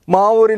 മാവൂരിൽ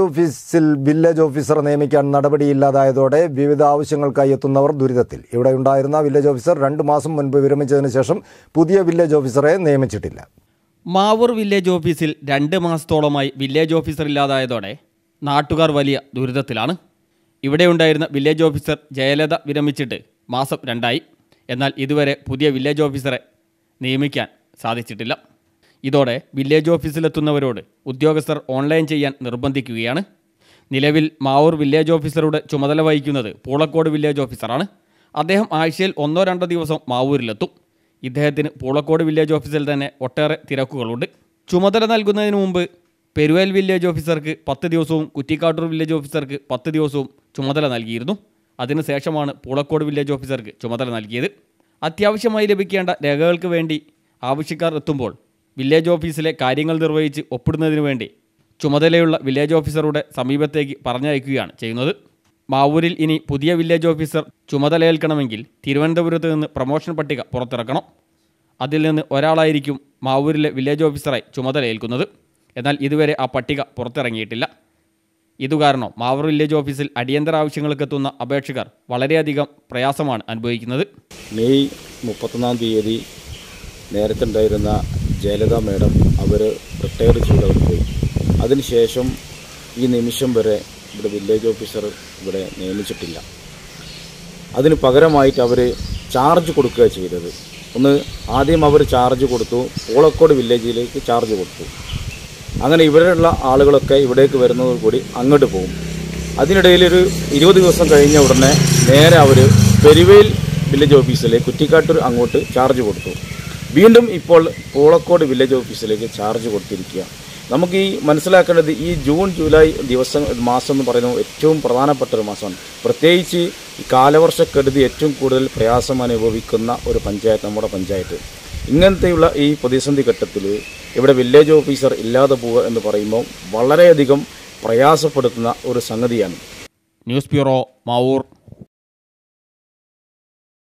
village officer നിയമിക്കാൻ നടപടിയില്ലാതായതോടെ വിവിധ ആവശ്യങ്ങൾക്കായി എത്തുന്നവർ ദുരിതത്തിൽ. ഇവിടെയുണ്ടായിരുന്ന വില്ലേജ് ഓഫീസർ 2 മാസം മുൻപ് വിരമിച്ചതിന് ശേഷം പുതിയ വില്ലേജ് ഓഫീസറെ നിയമിച്ചിട്ടില്ല. മാവൂർ വില്ലേജ് ഓഫീസിൽ 2 മാസത്തോളമായി വില്ലേജ് ഓഫീസർ ഇല്ലാതായതോടെ നാട്ടുകാർ വലിയ ദുരിതത്തിലാണ്. ഇവിടെയുണ്ടായിരുന്ന വില്ലേജ് ഓഫീസർ ജയലത വിരമിച്ചിട്ട് മാസം 2ആയി. എന്നാൽ ഇതുവരെ പുതിയ വില്ലേജ് ഓഫീസറെ നിയമിക്കാൻ സാധിച്ചിട്ടില്ല. ഇതോടെ വില്ലേജ് ഓഫീസിലെത്തുന്നവരോട് ഉദ്യോഗസ്ഥർ ഓൺലൈൻ ചെയ്യാൻ നിർബന്ധിക്കുകയാണ്. നിലവിൽ മാവൂർ വില്ലേജ് ഓഫീസറുടെ ചുമതല വഹിക്കുന്നത് പൂളക്കോട് വില്ലേജ് ഓഫീസറാണ്. അദ്ദേഹം ആഴ്ചയിൽ 1-2 ദിവസം മാവൂരിലെത്തും. ഇദ്ദേഹത്തിന് പൂളക്കോട് വില്ലേജ് ഓഫീസിൽ തന്നെ ഒട്ടേറെ തിരക്കുകളുണ്ട്. ചുമതല നൽകുന്നതിന് മുമ്പ് പെരുവേൽ വില്ലേജ് ഓഫീസർക്ക് 10 ദിവസവും കുറ്റിക്കാട്ടൂർ വില്ലേജ് ഓഫീസർക്ക് 10 ദിവസവും ചുമതല നൽകിയിരുന്നു. അതിനുശേഷമാണ് പൂളക്കോട് വില്ലേജ് ഓഫീസർക്ക് ചുമതല നൽകിയത്. അത്യാവശ്യമായി ലഭിക്കേണ്ട രേഖകൾക്ക് വേണ്ടി ആവശ്യക്കാർ എത്തുമ്പോൾ വില്ലേജ് ഓഫീസിലെ കാര്യങ്ങൾ നിർവഹിച്ച് ഒപ്പിടുന്നതിന് വേണ്ടി ചുമതലയുള്ള വില്ലേജ് ഓഫീസറുടെ സമീപത്തേക്ക് പറഞ്ഞയക്കുകയാണ് ചെയ്യുന്നത്. മാവൂരിൽ ഇനി പുതിയ വില്ലേജ് ഓഫീസർ ചുമതലയേൽക്കണമെങ്കിൽ തിരുവനന്തപുരത്ത് നിന്ന് പ്രമോഷൻ പട്ടിക പുറത്തിറക്കണം. അതിൽ നിന്ന് ഒരാളായിരിക്കും മാവൂരിലെ വില്ലേജ് ഓഫീസറായി ചുമതലയേൽക്കുന്നത്. എന്നാൽ ഇതുവരെ ആ പട്ടിക പുറത്തിറങ്ങിയിട്ടില്ല. ഇതുകാരണം മാവൂർ വില്ലേജ് ഓഫീസിൽ അടിയന്തര ആവശ്യങ്ങൾക്കെത്തുന്ന അപേക്ഷകർ വളരെയധികം പ്രയാസമാണ് അനുഭവിക്കുന്നത്. മെയ് 31-ാം തീയതി നേരത്തെ ഉണ്ടായിരുന്ന ജയലത മേഡം അവർ റിട്ടയർ ചെയ്തവർ പോയി. അതിനുശേഷം ഈ നിമിഷം വരെ ഇവിടെ വില്ലേജ് ഓഫീസർ ഇവിടെ നിയമിച്ചിട്ടില്ല. അതിന് പകരമായിട്ട് അവർ ചാർജ് കൊടുക്കുക ചെയ്തത്. ആദ്യം അവർ ചാർജ് കൊടുത്തു, പൂളക്കോട് വില്ലേജിലേക്ക് ചാർജ് കൊടുത്തു. അങ്ങനെ ഇവിടെയുള്ള ആളുകളൊക്കെ ഇവിടേക്ക് വരുന്നതോട് കൂടി അങ്ങോട്ട് പോകും. അതിനിടയിൽ ഒരു 20 ദിവസം കഴിഞ്ഞ ഉടനെ നേരെ അവർ പെരുവേൽ വില്ലേജ് ഓഫീസിലേക്ക് കുറ്റിക്കാട്ടൂർ അങ്ങോട്ട് ചാർജ് കൊടുത്തു. വീണ്ടും ഇപ്പോൾ പൂളക്കോട് വില്ലേജ് ഓഫീസിലേക്ക് ചാർജ് കൊടുത്തിരിക്കുക. നമുക്ക് ഈ മനസ്സിലാക്കേണ്ടത് ഈ ജൂൺ ജൂലൈ മാസം എന്ന് പറയുന്നത് ഏറ്റവും പ്രധാനപ്പെട്ട ഒരു മാസമാണ്. പ്രത്യേകിച്ച് ഈ കാലവർഷക്കെടുതി ഏറ്റവും കൂടുതൽ പ്രയാസം അനുഭവിക്കുന്ന ഒരു പഞ്ചായത്ത് നമ്മുടെ പഞ്ചായത്ത്. ഇങ്ങനത്തെയുള്ള ഈ പ്രതിസന്ധി ഘട്ടത്തിൽ ഇവിടെ വില്ലേജ് ഓഫീസർ ഇല്ലാതെ പോവുക എന്ന് പറയുമ്പോൾ വളരെയധികം പ്രയാസപ്പെടുത്തുന്ന ഒരു സംഗതിയാണ്. News bureau, Mavoor.